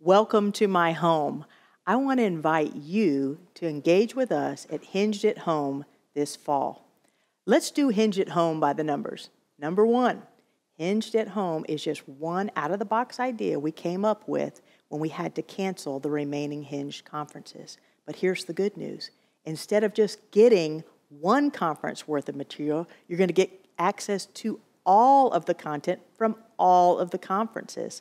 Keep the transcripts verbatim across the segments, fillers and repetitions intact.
Welcome to my home. I want to invite you to engage with us at Hinged at Home this fall. Let's do Hinged at Home by the numbers. Number one, Hinged at Home is just one out-of-the-box idea we came up with when we had to cancel the remaining Hinged conferences. But here's the good news. Instead of just getting one conference worth of material, you're going to get access to all of the content from all of the conferences.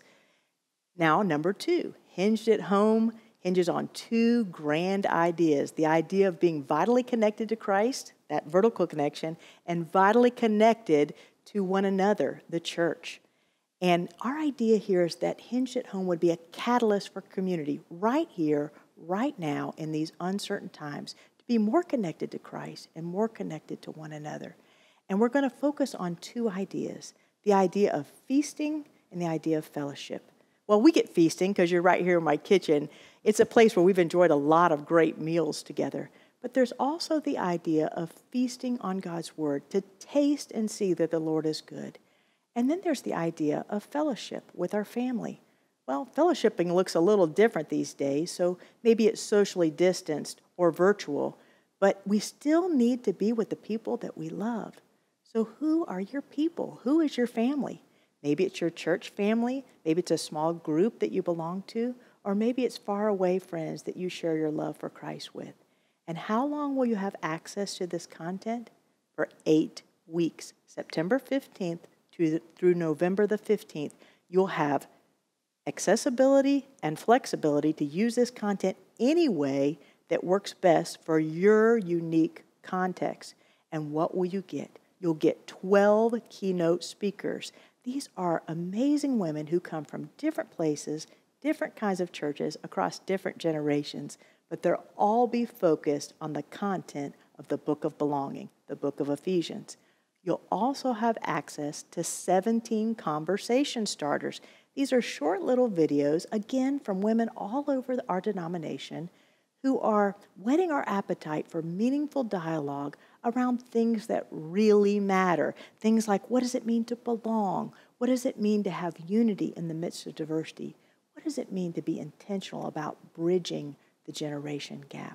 Now, number two, Hinged at Home hinges on two grand ideas. The idea of being vitally connected to Christ, that vertical connection, and vitally connected to one another, the church. And our idea here is that Hinged at Home would be a catalyst for community right here, right now, in these uncertain times, to be more connected to Christ and more connected to one another. And we're going to focus on two ideas, the idea of feasting and the idea of fellowship. Well, we get feasting because you're right here in my kitchen. It's a place where we've enjoyed a lot of great meals together. But there's also the idea of feasting on God's Word, to taste and see that the Lord is good. And then there's the idea of fellowship with our family. Well, fellowshipping looks a little different these days, so maybe it's socially distanced or virtual, but we still need to be with the people that we love. So who are your people? Who is your family? Maybe it's your church family, maybe it's a small group that you belong to, or maybe it's far away friends that you share your love for Christ with. And how long will you have access to this content? For eight weeks, September fifteenth to, through November the fifteenth, you'll have accessibility and flexibility to use this content any way that works best for your unique context. And what will you get? You'll get twelve keynote speakers. These are amazing women who come from different places, different kinds of churches, across different generations, but they'll all be focused on the content of the book of belonging, the book of Ephesians. You'll also have access to seventeen conversation starters. These are short little videos, again, from women all over our denomination who are whetting our appetite for meaningful dialogue around things that really matter. Things like, what does it mean to belong? What does it mean to have unity in the midst of diversity? What does it mean to be intentional about bridging the generation gap?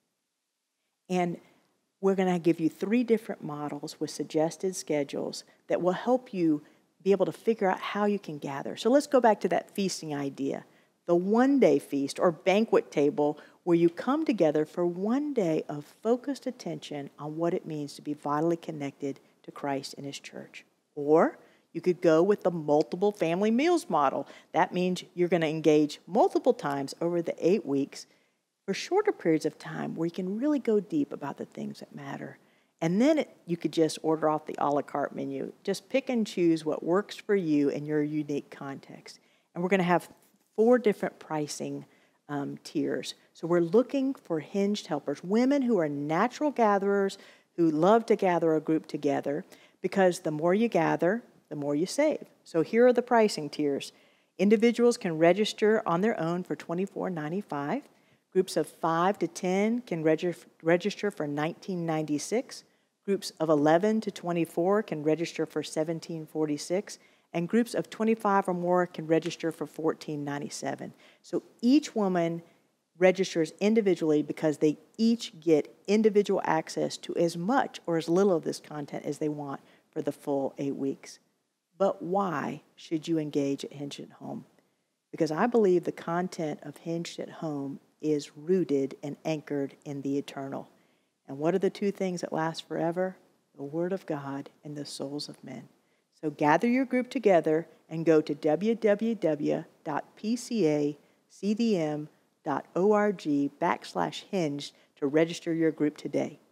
And we're going to give you three different models with suggested schedules that will help you be able to figure out how you can gather. So let's go back to that feasting idea. The one-day feast or banquet table where you come together for one day of focused attention on what it means to be vitally connected to Christ and His church. Or you could go with the multiple family meals model. That means you're going to engage multiple times over the eight weeks for shorter periods of time where you can really go deep about the things that matter. And then it, you could just order off the a la carte menu. Just pick and choose what works for you in your unique context. And we're going to have four different pricing um, tiers. So we're looking for hinged helpers, women who are natural gatherers, who love to gather a group together, because the more you gather, the more you save. So here are the pricing tiers. Individuals can register on their own for twenty-four ninety-five. Groups of five to ten can reg register for nineteen ninety-six. Groups of eleven to twenty-four can register for seventeen forty-six. And groups of twenty-five or more can register for fourteen ninety-seven. So each woman registers individually because they each get individual access to as much or as little of this content as they want for the full eight weeks. But why should you engage at Hinged at Home? Because I believe the content of Hinged at Home is rooted and anchored in the eternal. And what are the two things that last forever? The Word of God and the souls of men. So gather your group together and go to w w w dot p c a c d m dot org backslash hinged to register your group today.